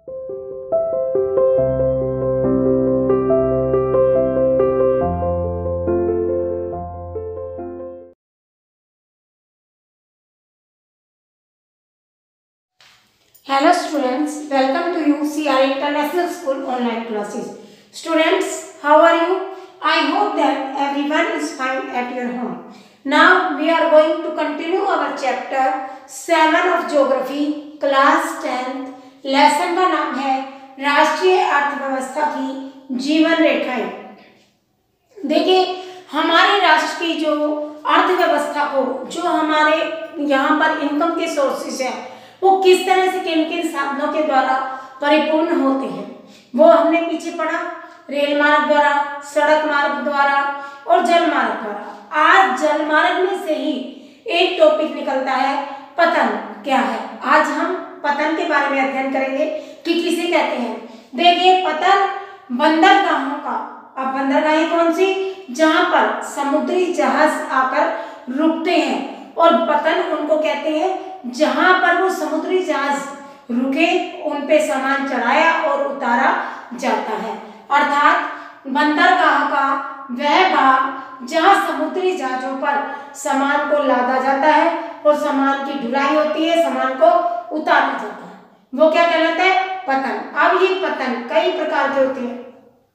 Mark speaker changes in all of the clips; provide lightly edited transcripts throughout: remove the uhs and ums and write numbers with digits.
Speaker 1: Hello students, welcome to UCR International School online classes. Students, how are you? I hope that everyone is fine at your home. Now we are going to continue our chapter 7 of Geography, class 10th. Lesson का नाम है राष्ट्रीय अर्थव्यवस्था की जीवन रेखाएं। देखिए, हमारे राष्ट्र की जो अर्थव्यवस्था को, जो हमारे यहाँ पर इनकम के सोर्सेज हैं, वो किस तरह से किन किन साधनों के द्वारा परिपूर्ण होते हैं, वो हमने पीछे पढ़ा। रेल मार्ग द्वारा, सड़क मार्ग द्वारा और जल मार्ग द्वारा। आज जल मार्ग में से ही एक टॉपिक निकलता है, पतन क्या है। आज हम पतन के बारे में अध्ययन करेंगे कि किसे कहते हैं। देखिए, पतन बंदरगाहों का, अब बंदरगाहें कौन सी, जहां पर समुद्री जहाज आकर रुकते हैं, और पतन उनको कहते हैं जहां पर वो समुद्री जहाज रुके, उन पे सामान चढ़ाया और उतारा जाता है। अर्थात बंदरगाह का वह भाग जहां समुद्री जहाजों पर सामान को लादा जाता है और सामान की ढुलाई होती है, सामान को उतारा जाता है, वो क्या कहलाता है, पतन। अब ये पतन कई प्रकार के होते हैं।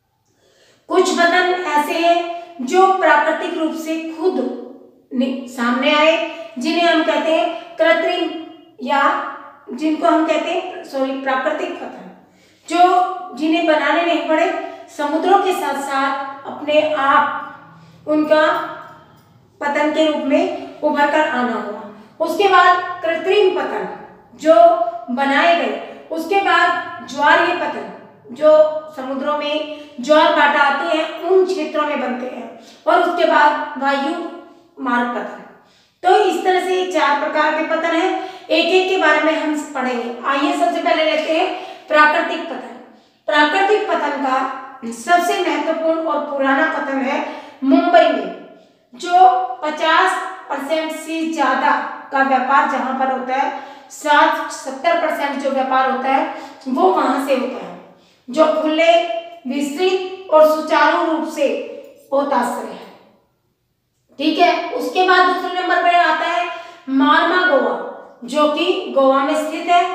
Speaker 1: कुछ पतन ऐसे हैं जो प्राकृतिक रूप से खुद सामने आए, जिन्हें हम कहते हैं कृत्रिम, या जिनको हम कहते हैं प्राकृतिक पतन, जो जिन्हें बनाने नहीं पड़े, समुद्रों के साथ साथ अपने आप उनका पतन के रूप में उभर कर आना हुआ। उसके बाद कृत्रिम पतन जो बनाए गए, उसके बाद ज्वारीय पतन जो समुद्रों में ज्वार भाटा आते हैं उन क्षेत्रों में बनते हैं, और उसके बाद वायु मार्ग पतन। तो इस तरह से 4 प्रकार के पतन हैं, एक एक के बारे में हम पढ़ेंगे। आइए सबसे पहले लेते हैं प्राकृतिक पतन। प्राकृतिक पतन का सबसे महत्वपूर्ण और पुराना पतन है मुंबई में, जो 50% से ज्यादा का व्यापार जहां पर होता है, 60-70% जो व्यापार होता है वो वहां से होता है, जो खुले, विस्तृत और सुचारू रूप से पोताश्रय है। ठीक है। उसके बाद दूसरे नंबर पर आता है मारमा गोवा, जो कि गोवा में स्थित है।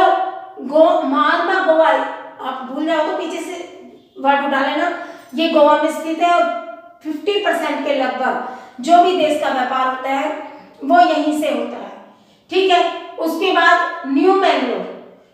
Speaker 1: और मारमा गोवा, आप भूल जाओ तो पीछे से वर्ड उठा लेना, ये गोवा में स्थित है, और 50% के लगभग जो भी देश का व्यापार होता है वो यहीं से होता है। ठीक है। उसके बाद न्यू मैंगलोर,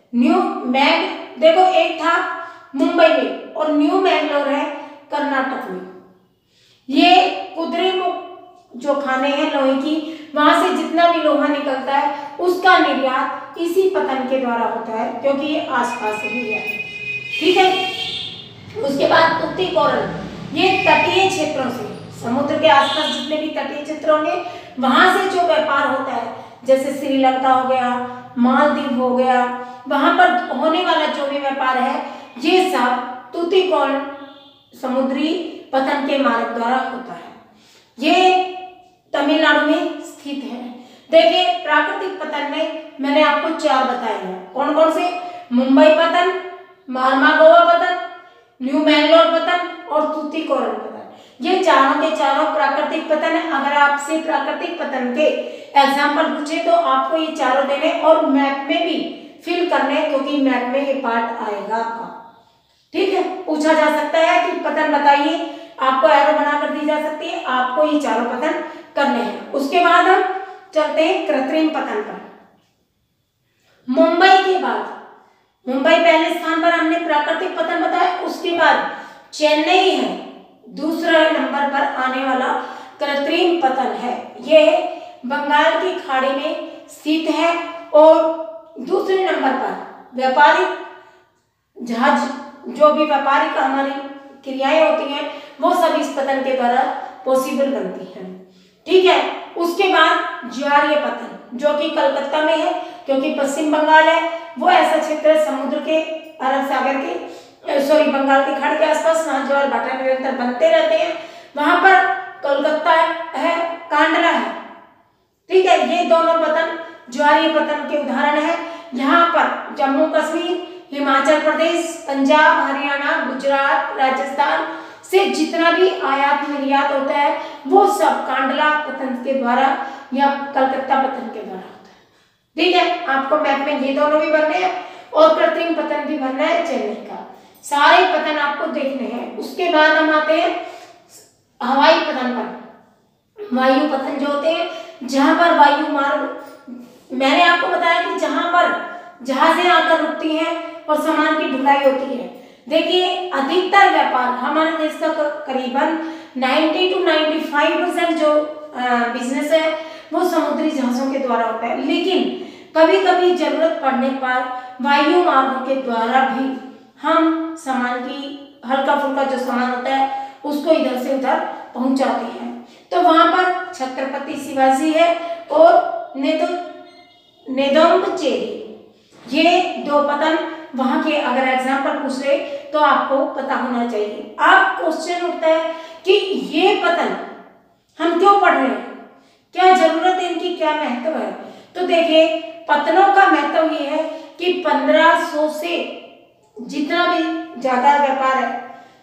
Speaker 1: देखो, एक था मुंबई में और न्यू मैंगलोर है कर्नाटक में। ये कुद्रेमुख जो खाने हैं लोहे की, वहां से जितना भी लोहा निकलता है उसका निर्यात इसी पतन के द्वारा होता है, क्योंकि ये आसपास ही है। ठीक है। उसके बाद तुतीकोरन, ये तटीय क्षेत्रों से, समुद्र के आसपास जितने भी तटीय क्षेत्र होंगे वहां से जो व्यापार होता है, जैसे श्रीलंका हो गया, मालदीव हो गया, वहां पर होने वाला जो भी व्यापार है, ये सब तुतीकोरन समुद्री पतन के मार्ग द्वारा होता है। ये तमिलनाडु में स्थित है। देखिए, प्राकृतिक पतन में मैंने आपको 4 बताए हैं। कौन कौन से? मुंबई पतन, मारमा गोवा पतन, न्यू मैंगलोर पतन और तुतीकोरन पतन। ये चारों के चारों प्राकृतिक पतन है। अगर आपसे प्राकृतिक पतन के एग्जाम्पल पूछे तो आपको ये चारों देने और मैप में भी फिल करने, क्योंकि मैप में ये पार्ट आएगा आपका। ठीक है। पूछा जा सकता है कि पतन बताइए, आपको एरो बनाकर दी जा सकती है, आपको ये चारों पतन करने हैं। उसके बाद हम चलते हैं कृत्रिम पतन पर। मुंबई के बाद, मुंबई पहले स्थान पर हमने प्राकृतिक पतन बताया, उसके बाद चेन्नई है दूसरा नंबर पर आने वाला कृत्रिम पतन है। यह बंगाल की खाड़ी में स्थित है, और दूसरे नंबर पर व्यापारिक जहाज, जो भी व्यापारिक हमारी क्रियाएं होती हैं वो सब इस पतन के द्वारा पॉसिबल बनती हैं। ठीक है। उसके बाद ज्वारीय पतन, जो कि कलकत्ता में है, क्योंकि पश्चिम बंगाल है, वो ऐसा क्षेत्र है समुद्र के, अरब सागर के, बंगाल की खाड़ी के आसपास, वहां ज्वार भाटा निरंतर बनते रहते हैं। वहां पर कलकत्ता है, कांडला है। ठीक है। ये दोनों पतन ज्वारीय पतन के उदाहरण है। यहाँ पर जम्मू कश्मीर, हिमाचल प्रदेश, पंजाब, हरियाणा, गुजरात, राजस्थान से जितना भी आयात निर्यात होता है वो सब कांडला पतन के द्वारा या कलकत्ता पतन के द्वारा होता है। ठीक है, आपको मैप में ये दोनों भी भरने हैं और कृत्रिम पतन भी भरना है चेन्नई का। सारे पतन आपको देखने हैं। उसके बाद हम आते हैं हवाई पतन पर। वायु पतन जो होते हैं, जहां पर वायु मार्ग, मैंने आपको बताया कि जहां पर जहाजें आकर रुकती हैं और सामान की ढुलाई होती है। देखिए, अधिकतर व्यापार हमारे देश का करीबन 90 to 95% जो बिजनेस है वो समुद्री जहाजों के द्वारा होता है, लेकिन कभी कभी जरूरत पड़ने पर वायु मार्गों के द्वारा भी हम सामान की हल्का फुल्का जो सामान होता है उसको इधर से उधर पहुंचाते हैं। तो वहां पर छत्रपति शिवाजी है और नेदुमचेरी, ये दो पतन वहां के अगर एग्जाम्पल पूछ रहे तो आपको पता होना चाहिए। अब क्वेश्चन उठता है कि ये पतन हम क्यों पढ़ रहे हैं, क्या जरूरत है इनकी, क्या महत्व है। तो देखिए, पतनों का महत्व ये है कि 1500 से जितना भी ज्यादा व्यापार है,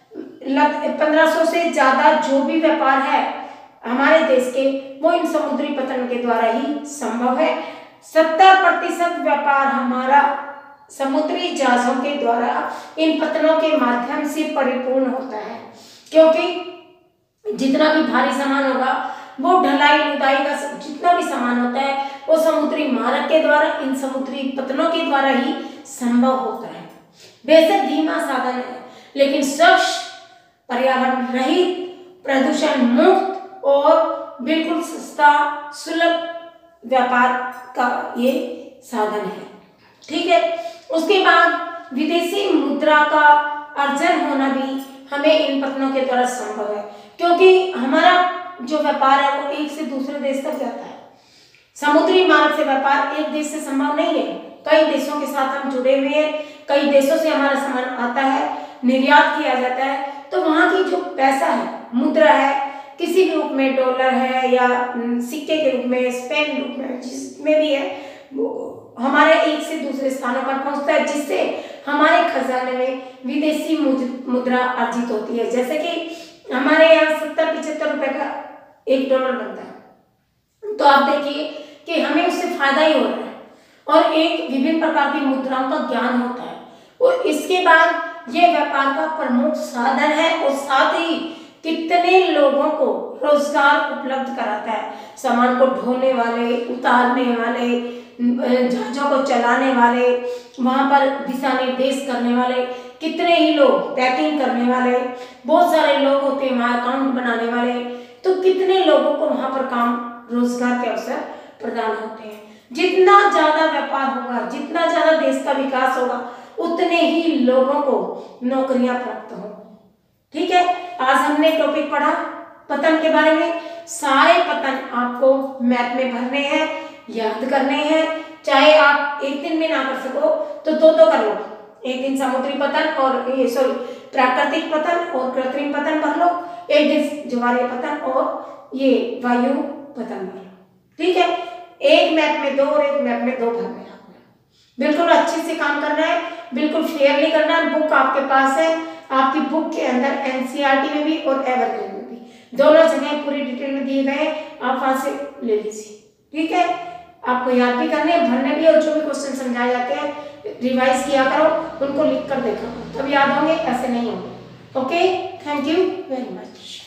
Speaker 1: 1500 से ज्यादा जो भी व्यापार है हमारे देश के, वो इन समुद्री पतन के द्वारा ही संभव है। 70% व्यापार हमारा समुद्री जहाजों के द्वारा इन पतनों के माध्यम से परिपूर्ण होता है, क्योंकि जितना भी भारी सामान होगा वो ढलाई उदाई का जितना भी सामान होता है वो समुद्री मार्ग के द्वारा, इन समुद्री पतनों के द्वारा ही संभव होता है। बेशक धीमा साधन है, लेकिन स्वच्छ, पर्यावरण रहित, प्रदूषण मुक्त और बिल्कुल सस्ता सुलभ व्यापार का ये साधन है। ठीक है, उसके बाद विदेशी मुद्रा का अर्जन होना भी हमें इन पतनों के द्वारा संभव है, क्योंकि हमारा जो व्यापार है वो एक से दूसरे देश तक जाता है। समुद्री मार्ग से व्यापार एक देश से संभव नहीं है, कई देशों के साथ हम जुड़े हुए हैं, कई देशों से हमारा सामान आता है, निर्यात किया जाता है। तो वहां की जो पैसा है, मुद्रा है, किसी भी रूप में, डॉलर है या सिक्के के रूप में, स्पेन रूप में, जिसमें भी है, वो हमारे एक से दूसरे स्थानों पर पहुंचता है, जिससे हमारे खजाने में विदेशी मुद्रा अर्जित होती है। जैसे कि हमारे यहाँ 70-75 रुपए का $1 बनता है, तो आप देखिए कि हमें उससे फायदा ही हो रहा है और एक विभिन्न प्रकार की मुद्राओं का ज्ञान होता है। और इसके बाद ये व्यापार का प्रमुख साधन है और साथ ही कितने लोगों को रोजगार उपलब्ध कराता है। सामान को ढोने वाले, उतारने वाले, जहाजों को चलाने वाले, वहां पर दिशा निर्देश करने वाले, कितने ही लोग, पैकिंग करने वाले, बहुत सारे लोग होते हैं वहां, अकाउंट बनाने वाले, तो कितने लोगों को वहां पर काम, रोजगार के अवसर प्रदान होते हैं। जितना ज्यादा व्यापार होगा, जितना ज्यादा देश का विकास होगा, उतने ही लोगों को नौकरियां प्राप्त होंगी। ठीक है, आज हमने टॉपिक पढ़ा पतन के बारे में। सारे पतन आपको मैथ में भरने हैं, याद करने हैं। चाहे आप एक दिन में ना कर सको तो दो कर लो, एक दिन समुद्री पतन और ये प्राकृतिक पतन और कृत्रिम पतन भर लो, एक दिन ज्वारीय पतन और ये वायु पतन भर लो। ठीक है, एक मैप में 2 और एक मैप में 2 भरने हैं। बिल्कुल अच्छे से काम करना है, बिल्कुल फेयरली करना है। बुक आपके पास है, आपकी बुक के अंदर एनसीईआरटी में भी और एवरग्रीन में भी, दोनों जगह पूरी डिटेल में दिए गए, आप वहां से ले लीजिए। ठीक है, आपको याद भी करने, भरने भी, और जो भी क्वेश्चन समझाए जाते हैं रिवाइज किया करो, उनको लिख कर देखा करो, तब याद होंगे, ऐसे नहीं होंगे। Okay, thank you very much.